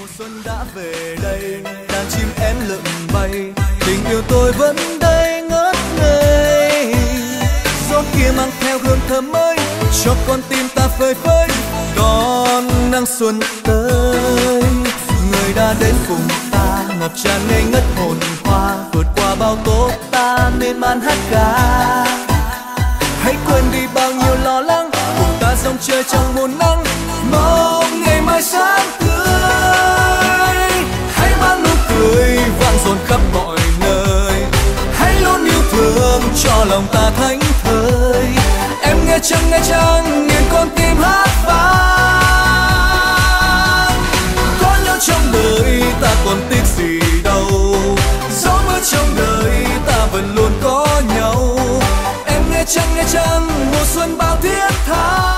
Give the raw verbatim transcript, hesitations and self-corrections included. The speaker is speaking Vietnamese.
xuân đã về đây, đàn chim én lượn bay, tình yêu tôi vẫn đây ngất ngây. Gió kia mang theo hương thơm mới, cho con tim ta phơi phới đón nắng xuân tới. Người đã đến cùng ta, ngập tràn ngây ngất hồn hoa, vượt qua bao tố ta nên man hát ca. Hãy quên đi bao nhiêu lo lắng, cùng ta rong chơi trong muôn nắng, mong ngày mai sáng tươi. Hãy mang nụ cười vang dồn khắp mọi nơi, hãy luôn yêu thương cho lòng ta thánh thơi. Em nghe chăng nghe chăng nghiền con tim hát vang. Có nhau trong đời ta còn tiếc gì đâu, gió mưa trong đời ta vẫn luôn có nhau. Em nghe chăng nghe chăng mùa xuân bao thiết tha.